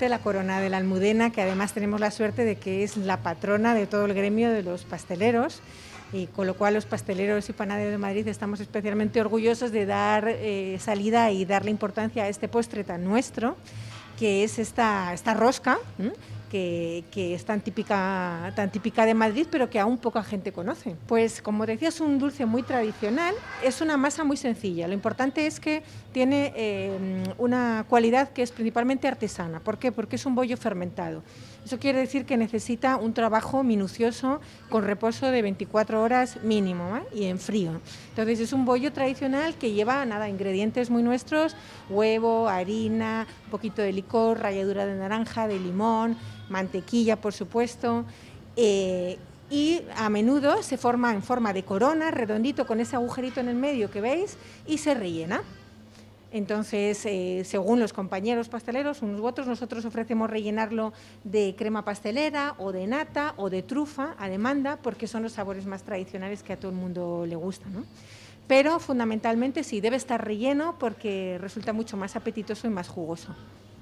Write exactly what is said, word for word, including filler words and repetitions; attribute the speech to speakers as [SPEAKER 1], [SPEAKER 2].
[SPEAKER 1] efectivamente la corona de la Almudena, que además tenemos la suerte de que es la patrona de todo el gremio de los pasteleros, y con lo cual los pasteleros y panaderos de Madrid estamos especialmente orgullosos de dar eh, salida y darle importancia a este postre tan nuestro, que es esta, esta rosca, ¿eh? Que, que es tan típica, tan típica de Madrid, pero que aún poca gente conoce. Pues como decía, es un dulce muy tradicional, es una masa muy sencilla. Lo importante es que tiene eh, una cualidad que es principalmente artesana. ¿Por qué? Porque es un bollo fermentado. Eso quiere decir que necesita un trabajo minucioso con reposo de veinticuatro horas mínimo, ¿eh? Y en frío. Entonces es un bollo tradicional que lleva nada, ingredientes muy nuestros: huevo, harina, un poquito de licor, ralladura de naranja, de limón, mantequilla, por supuesto, eh, y a menudo se forma en forma de corona, redondito, con ese agujerito en el medio que veis, y se rellena. Entonces, eh, según los compañeros pasteleros, unos u otros, nosotros ofrecemos rellenarlo de crema pastelera o de nata o de trufa a demanda, porque son los sabores más tradicionales que a todo el mundo le gustan, ¿no? Pero fundamentalmente sí, debe estar relleno porque resulta mucho más apetitoso y más jugoso.